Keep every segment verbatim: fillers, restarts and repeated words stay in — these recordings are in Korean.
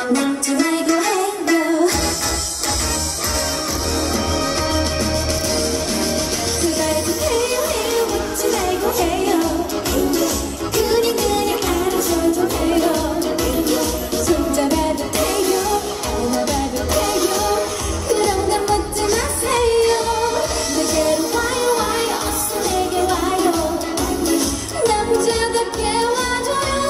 묻지 말고 해요. 그날도 해요 해요 묻지 말고 해요. 그냥 그냥 알아서 좀 해요. 손잡아도 돼요 안아봐도 돼요. 그럼 난 묻지 마세요. 내게로 와요 와요 어서 내게 와요. 남자답게 와줘요.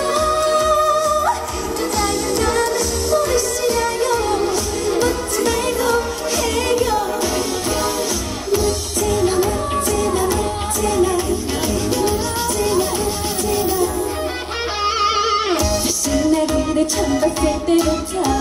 두달간 나는 모르시나요. 묻지 말고 해요. 묻지마 묻지마 묻지마 묻지마 묻지마. 다시 날 그대 처음 봤을 때부터